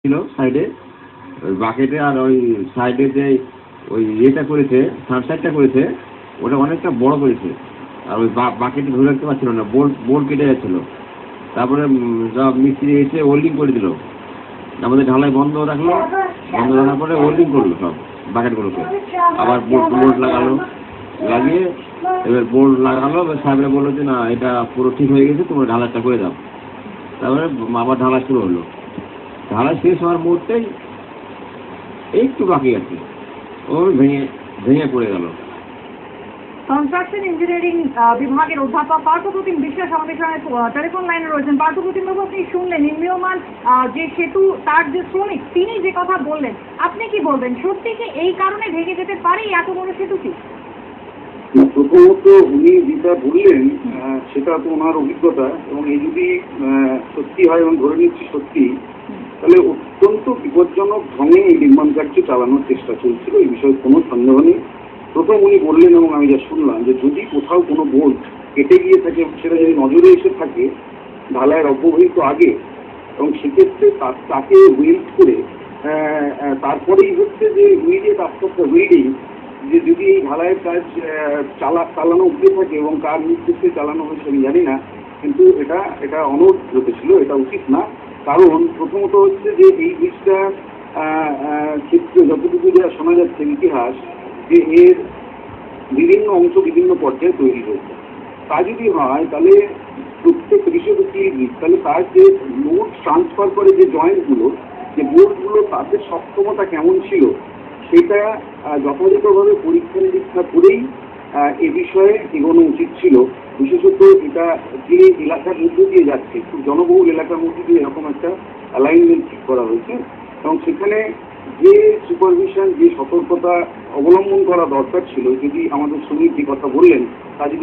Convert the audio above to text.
ছিল সাইডে ওই বাকেটে, আর ওই সাইডে যে ওই ইয়েটা করেছে, সানসাইডটা করেছে, ওটা অনেকটা বড় করেছে। আর ওই বাকেটে ধরে রাখতে পারছিল না, বোল্ট কেটে যাচ্ছিল। তারপরে সব মিস্ত্রি এসে ওয়েল্ডিং করে দিল। আমাদের ঢালাই বন্ধ রাখলো, বন্ধ রাখার পরে ওয়েল্ডিং করলো সব বাকেটগুলোকে। আবার বোল্ট লাগালো, লাগিয়ে এবার বোল্ট লাগালো। সাহেবরা বললো যে না, এটা পুরো ঠিক হয়ে গেছে, তোমরা ঢালাইটা করে দাও। তারপরে আবার ঢালাই শুরু হলো। ঢালাই শেষ হওয়ার মুহূর্তেই একটু বাকি আছে, ও ভেঙে পড়ে গেল। কনস্ট্রাকশন ইঞ্জিনিয়ারিং বিভাগের অধ্যাপক পার্থপ্রতিম বিশ্বাস আমাদের সঙ্গে টেলিফোন লাইনে রয়েছেন। পার্থপ্রতিম বাবু, আপনি শুনলেন নির্মীয়মান যে সেতু, তার যে শ্রমিক, তিনি যে কথা বললেন, আপনি কি বলবেন? সত্যি কি এই কারণে ভেঙে যেতে পারে এত বড় সেতুটি? প্রথমত উনি যেটা বললেন সেটা তো ওনার অভিজ্ঞতা, এবং এই যদি সত্যি হয় এবং ধরে নিচ্ছি সত্যি, তাহলে অত্যন্ত বিপজ্জনক ঢঙে এই নির্মাণ কার্য চালানোর চেষ্টা চলছিল, এই বিষয়ে কোনো সন্দেহ নেই। প্রথম উনি বললেন, এবং আমি যা শুনলাম, যে যদি কোথাও কোনো বোল্ট কেটে গিয়ে থাকে, সেটা যদি নজরে এসে থাকে ঢালাইয়ের অব্যবহিত আগে, এবং সেক্ষেত্রে তাকে ওয়েল্ড করে তারপরেই হচ্ছে যে ইমিডিয়েট আফটার ওয়েল্ডিং, যে যদি এই ঢালাইয়ের কাজ চালানো অব্দি থাকে এবং কার নির্দেশে চালানো হয়েছে আমি জানি না, কিন্তু এটা অনুরোধ ছিল, এটা উচিত না। কারণ প্রথমত হচ্ছে যে এই জিনিসটা ক্ষেত্রে যতটুকু যা শোনা যাচ্ছে ইতিহাস, যে এর বিভিন্ন অংশ বিভিন্ন পর্যায়ে তৈরি হয়েছে। তা যদি হয় তাহলে প্রত্যেক বিষয়বস্তুই তাহলে তার যে লোড ট্রান্সফার করে যে জয়েন্টগুলো, যে বোর্ডগুলো, তাদের সক্ষমতা কেমন ছিল সেটা যথাযথভাবে পরীক্ষা নিরীক্ষা করেই এ বিষয়ে এগোনো উচিত ছিল। বিশেষত এটা যে এলাকার মধ্যে দিয়ে যাচ্ছে, খুব জনবহুল এলাকার মধ্যে দিয়ে এরকম একটা অ্যালাইনমেন্ট ঠিক করা হয়েছে, এবং সেখানে যে সুপারভিশন, যে সতর্কতা অবলম্বন করা দরকার ছিল, যদি আমাদের শ্রমিক যে কথা বললেন তা যদি